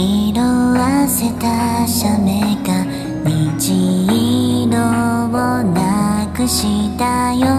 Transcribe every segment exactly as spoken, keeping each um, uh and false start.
色あせた写メが虹色をなくしたよ。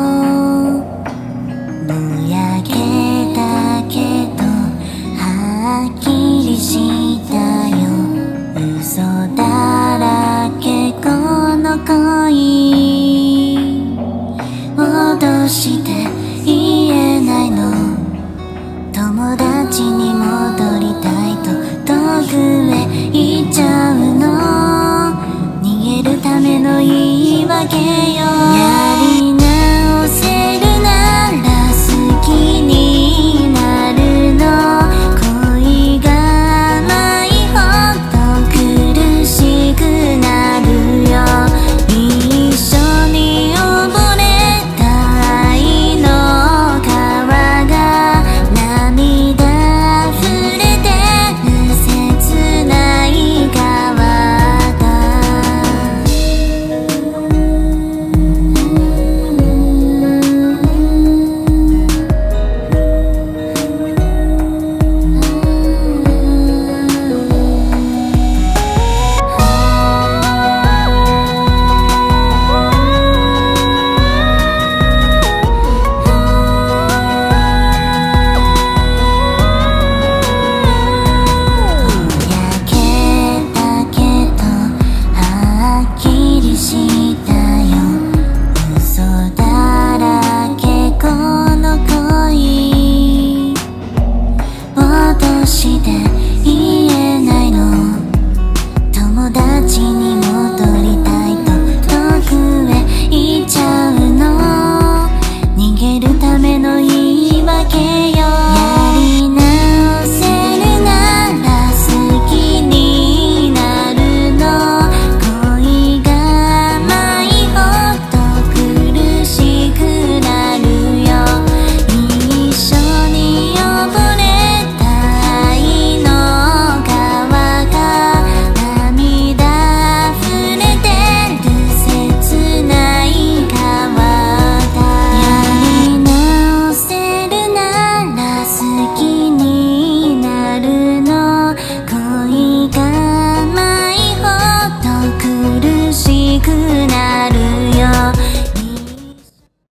ぼやけたけどはっきりしたよ。嘘だらけこの恋脅して言えないの。友達に戻りたいと遠くへ行っちゃうの。逃げるための言い訳よ。やり直せるなら好きになるの。恋が甘いほど苦しくなるよ。一緒に溺れた愛の川が涙溢れてる切ない川だ。して